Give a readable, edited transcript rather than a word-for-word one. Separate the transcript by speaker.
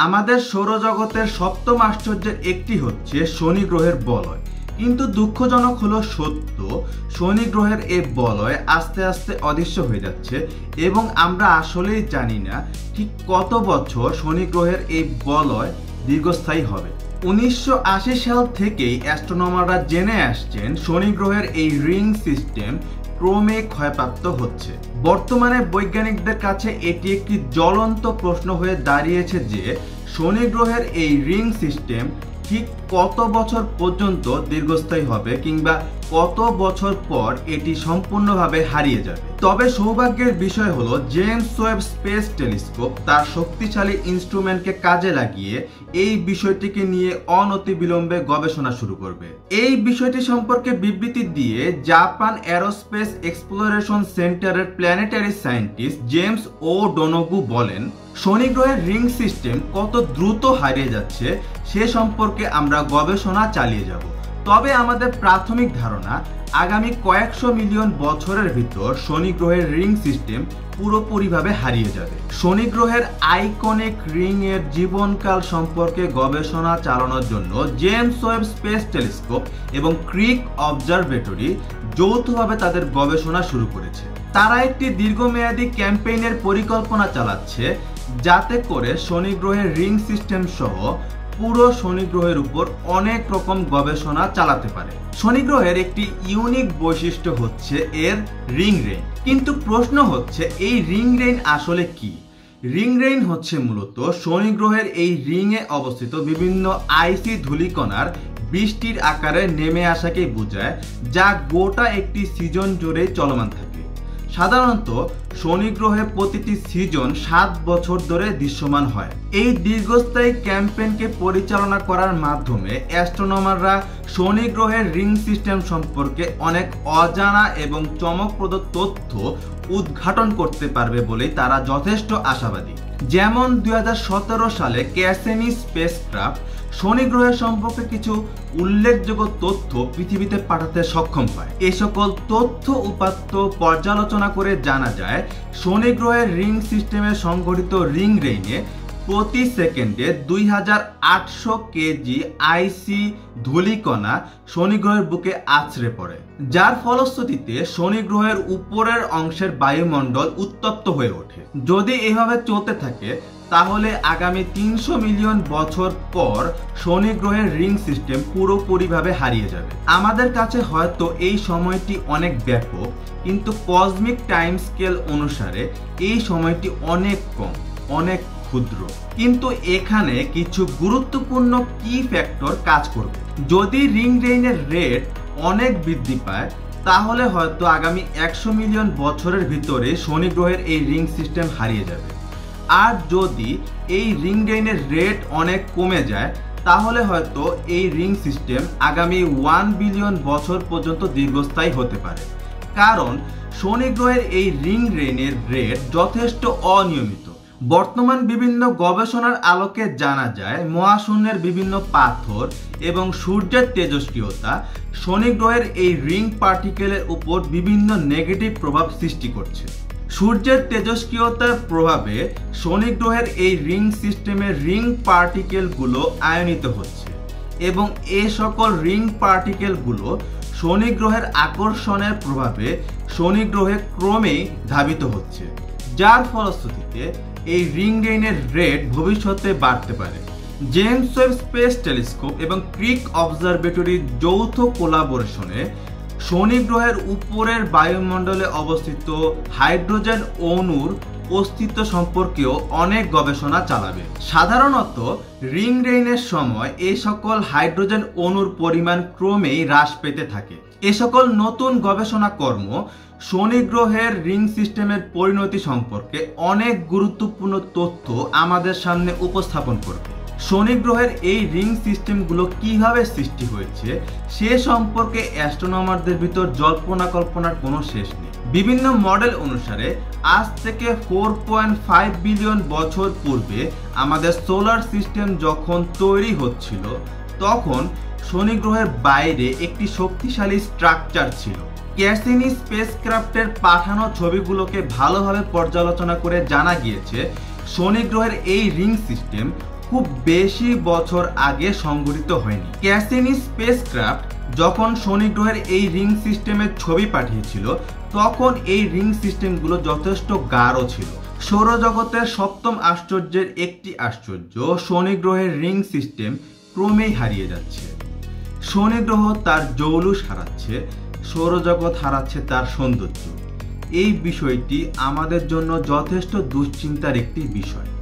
Speaker 1: আমাদের সৌরজগতের সপ্তম আশ্চর্যের একটি হচ্ছে শনি গ্রহের বলয়। কিন্তু দুঃখজনক হলো সত্য, শনি গ্রহের এই বলয় আস্তে আস্তে অদৃশ্য হয়ে যাচ্ছে এবং আমরা আসলেই জানি না ঠিক কত বছর শনি গ্রহের এই বলয় দীর্ঘস্থায়ী হবে। 1980 সাল থেকেই অ্যাস্ট্রোনমাররা জেনে আসছেন শনি গ্রহের এই রিং সিস্টেম ক্রমে ক্ষয়প্রাপ্ত হচ্ছে। বর্তমানে বৈজ্ঞানিকদের কাছে এটি একটি জ্বলন্ত প্রশ্ন হয়ে দাঁড়িয়েছে যে শনি গ্রহের এই রিং সিস্টেম ঠিক কত বছর পর্যন্ত দীর্ঘস্থায়ী হবে কিংবা কত বছর পর এটি সম্পূর্ণভাবে হারিয়ে যাবে। তবে সৌভাগ্যের বিষয় হলো জেমস ওয়েব স্পেস টেলিস্কোপ তার শক্তিশালী ইনস্ট্রুমেন্টকে কাজে লাগিয়ে এই বিষয়টিকে নিয়ে অনতিবিলম্বে গবেষণা শুরু করবে। এই বিষয়টি সম্পর্কে বিবৃতি দিয়ে জাপান এরোস্পেস এক্সপ্লোরেশন সেন্টারের planetary scientist James O'Donoghue বলেন, শনি গ্রহের রিং সিস্টেম কত দ্রুত হারিয়ে যাচ্ছে সে সম্পর্কে আমরা গবেষণা চালিয়ে যাব। তবে আমাদের প্রাথমিক ধারণা আগামী কয়েকশো মিলিয়ন বছরের ভিতর শনি গ্রহের রিং সিস্টেম পুরোপুরিভাবে হারিয়ে যাবে। শনি গ্রহের আইকনিক রিং এর জীবনকাল সম্পর্কে গবেষণা চালানোর জন্য জেমস ওয়েব স্পেস টেলিস্কোপ এবং ক্রিক অবজারভেটরি যৌথভাবে তাদের গবেষণা শুরু করেছে। তারা একটি দীর্ঘমেয়াদী ক্যাম্পেইনের পরিকল্পনা চালাচ্ছে যাতে করে শনি গ্রহের রিং সিস্টেম সহ পুরো শনি গ্রহের উপর অনেক রকম গবেষণা চালাতে পারে। শনি গ্রহের একটি ইউনিক বৈশিষ্ট্য হচ্ছে এর রিং রেইন। কিন্তু প্রশ্ন হচ্ছে এই রিং রেইন আসলে কি? রিং রেইন হচ্ছে মূলত শনি গ্রহের এই রিং এ অবস্থিত বিভিন্ন আইসি ধূলিকণার বৃষ্টির আকারে নেমে আসাকে বোঝায়, যা গোটা একটি সিজন জুড়ে চলমান থাকে। সাধারণত শনি গ্রহে প্রতিটি সিজন 7 বছর ধরে দৃশ্যমান হয়। এই দীর্ঘস্থায়ী ক্যাম্পেইনকে পরিচালনা করার মাধ্যমে অ্যাস্ট্রোনমাররা শনি গ্রহের রিং সিস্টেম সম্পর্কে অনেক অজানা এবং চমকপ্রদ তথ্য উদ্ঘাটন করতে পারবে বলেই তারা যথেষ্ট আশাবাদী। যেমন 2017 সালে ক্যাসিনি স্পেসক্রাফট শনি গ্রহের সম্পর্কে কিছু উল্লেখযোগ্য তথ্য পৃথিবীতে পাঠাতে সক্ষম হয়। এই সকল তথ্য উপাত্ত পর্যালোচনা করে জানা যায় শনি গ্রহের রিং সিস্টেমে সংঘটিত রিং রেইনে প্রতি সেকেন্ডে 2800 কেজি আইসি ধূলিকণা শনি গ্রহের বুকে আছড়ে পড়ে, যার ফলশ্রুতিতে শনি গ্রহের উপরের অংশের বায়ুমণ্ডল উত্তপ্ত হয়ে ওঠে। যদি এভাবে চলতে থাকে তাহলে আগামী 300 মিলিয়ন বছর পর শনি গ্রহের রিং সিস্টেম পুরোপুরিভাবে হারিয়ে যাবে। আমাদের কাছে হয়তো এই সময়টি অনেক ব্যাপক, কিন্তু কসমিক টাইম স্কেল অনুসারে এই সময়টি অনেক কম, অনেক ক্ষুদ্র। কিন্তু এখানে কিছু গুরুত্বপূর্ণ কি ফ্যাক্টর কাজ করবে। যদি রিং রেইনের রেট অনেক বৃদ্ধি পায় তাহলে হয়তো আগামী 100 মিলিয়ন বছরের ভিতরে শনি গ্রহের এই রিং সিস্টেম হারিয়ে যাবে। আর যদি এই রিং রেইনের রেট অনেক কমে যায় তাহলে হয়তো এই রিং সিস্টেম আগামী 1 বিলিয়ন বছর পর্যন্ত দীর্ঘস্থায়ী হতে পারে। কারণ শনি গ্রহের এই রিং রেইনের রেট যথেষ্ট অনিয়মিত। বর্তমান বিভিন্ন গবেষণার আলোকে জানা যায় মহাশূন্যের বিভিন্ন পাথর এবং সূর্যের তেজস্ক্রিয়তা শনি গ্রহের এই রিং পার্টিকেলের উপর বিভিন্ন নেগেটিভ প্রভাব সৃষ্টি করছে। সূর্যের তেজস্ক্রিয়তার প্রভাবে শনি গ্রহের এই রিং সিস্টেমের রিং পার্টিকেলগুলো আয়নিত হচ্ছে এবং এই সকল রিং পার্টিকেলগুলো শনি গ্রহের আকর্ষণের প্রভাবে শনি গ্রহে ক্রমেই ধাবিত হচ্ছে, যার ফলশ্রুতিতে এই রিং রেইনের রেট ভবিষ্যতে বাড়তে পারে। জেমস ওয়েব স্পেস টেলিস্কোপ এবং ক্রিক অবজারভেটরির যৌথ কোলাবোরেশনে শনি গ্রহের উপরের বায়ুমণ্ডলে অবস্থিত হাইড্রোজেন অণুর অস্তিত্ব সম্পর্কেও অনেক গবেষণা চালাবে। সাধারণত রিং রেইনের সময় এই সকল হাইড্রোজেন অণুর পরিমাণ ক্রমেই হ্রাস পেতে থাকে। এ সকল নতুন গবেষণা কর্ম শনি গ্রহের রিং সিস্টেমের পরিণতি সম্পর্কে অনেক গুরুত্বপূর্ণ তথ্য আমাদের সামনে উপস্থাপন করবে। শনি গ্রহের এই রিং সিস্টেমগুলো কিভাবে সৃষ্টি হয়েছে সে সম্পর্কে অ্যাস্ট্রোনমারদের ভিতর জল্পনা কল্পনার কোনো শেষ নেই। বিভিন্ন মডেল অনুসারে আজ থেকে 4.5 বিলিয়ন বছর পূর্বে আমাদের সোলার সিস্টেম যখন তৈরি হচ্ছিল তখন শনি গ্রহের বাইরে একটি শক্তিশালী স্ট্রাকচার ছিল। ক্যাসিনি স্পেসক্রাফটের পাঠানো ছবিগুলোকে ভালোভাবে পর্যালোচনা করে জানা গিয়েছে শনি গ্রহের এই রিং সিস্টেম খুব বেশি বছর আগে সংঘটিত হয়নি। ক্যাসিনি স্পেসক্রাফট যখন শনি গ্রহের এই রিং সিস্টেমের ছবি পাঠিয়েছিল তখন এই রিং সিস্টেমগুলো যথেষ্ট গাঢ় ছিল। সৌরজগতের সপ্তম আশ্চর্যের একটি আশ্চর্য শনি গ্রহের রিং সিস্টেম ক্রমেই হারিয়ে যাচ্ছে। শনি গ্রহ তার জৌলুস হারাচ্ছে, সৌরজগৎ হারাচ্ছে তার সৌন্দর্য। এই বিষয়টি আমাদের জন্য যথেষ্ট দুশ্চিন্তার একটি বিষয়।